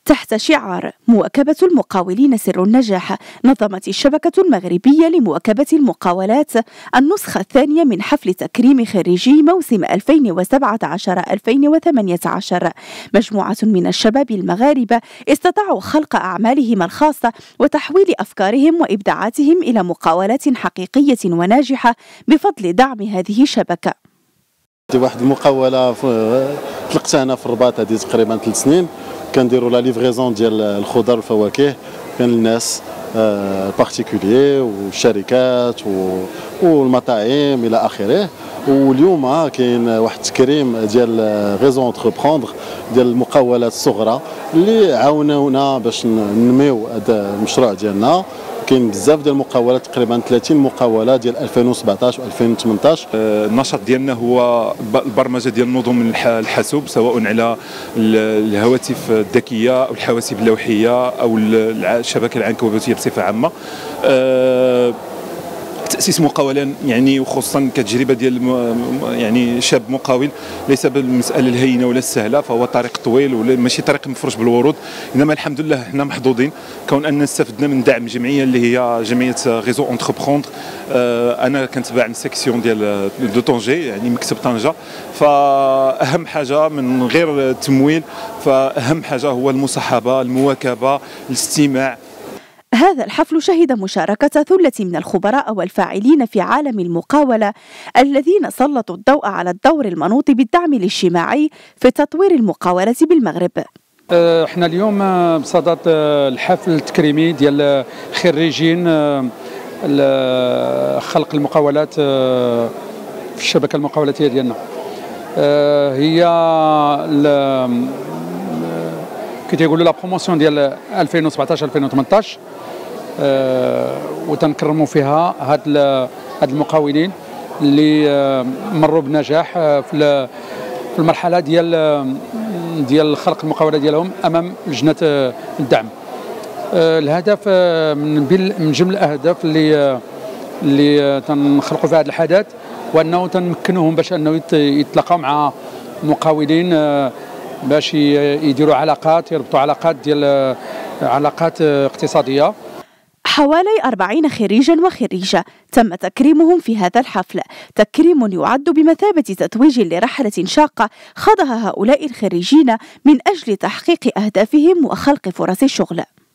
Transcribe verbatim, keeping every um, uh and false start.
تحت شعار مواكبة المقاولين سر النجاح، نظمت الشبكة المغربية لمواكبة المقاولات النسخة الثانية من حفل تكريم خريجي موسم ألفين وسبعة عشر ألفين وثمانية عشر. مجموعة من الشباب المغاربة استطاعوا خلق أعمالهم الخاصة وتحويل أفكارهم وإبداعاتهم إلى مقاولات حقيقية وناجحة بفضل دعم هذه الشبكة. واحد المقاولة طلقتها أنا في الرباط هذه تقريبا ثلاث سنين، كنديروا لا ليفريزون ديال الخضر والفواكه كان للناس بارتيكوليي والشركات والمطاعم الى اخره. واليوم كاين واحد التكريم ديال غيزون اونتربروندر ديال المقاولات الصغرى اللي عاونونا باش ننميو هذا المشروع ديالنا. كاين بزاف ديال المقاولات، تقريبا ثلاثين مقاوله ديال ألفين وسبعطاش و ألفين وثمنطاش. النشاط ديالنا هو البرمجه ديال نظم الحاسوب، سواء على الهواتف الذكيه او الحواسيب اللوحيه او الشبكه العنكبوتيه بصفه عامه. تأسيس مقاولة يعني وخصوصا كتجربة ديال يعني شاب مقاول ليس بالمسألة الهينة ولا السهلة، فهو طريق طويل ولا ماشي طريق مفروش بالورود، انما الحمد لله حنا محظوظين كون اننا استفدنا من دعم جمعية اللي هي جمعية غيزو اونتربروندر. انا كنتبع من سيكسيون ديال دو طنجة يعني مكتب طنجة. فأهم حاجة من غير التمويل، فأهم حاجة هو المصاحبة، المواكبة، الاستماع. هذا الحفل شهد مشاركة ثلة من الخبراء والفاعلين في عالم المقاولة الذين سلطوا الضوء على الدور المنوط بالدعم الاجتماعي في تطوير المقاولة بالمغرب. احنا اليوم بصدد الحفل التكريمي ديال خريجين خلق المقاولات في الشبكة المقاولاتية ديالنا. هي كي تيقولوا لا بروموسيون ديال ألفين وسبعطاش ألفين وثمنطاش، أه وتنكرموا فيها هاد هاد المقاولين اللي أه مروا بنجاح أه في في المرحله ديال ديال خلق المقاوله ديالهم امام لجنه أه الدعم. أه الهدف أه من من جمل الاهداف اللي أه اللي تنخلقوا في هذا الحدث وانه تنمكنوهم باش انه يتلاقاو مع مقاولين أه باش يديروا علاقات، يربطوا علاقات ديال علاقات اقتصاديه. حوالي أربعين خريجا وخريجة تم تكريمهم في هذا الحفل، تكريم يعد بمثابة تتويج لرحلة شاقة خاضها هؤلاء الخريجين من أجل تحقيق أهدافهم وخلق فرص الشغل.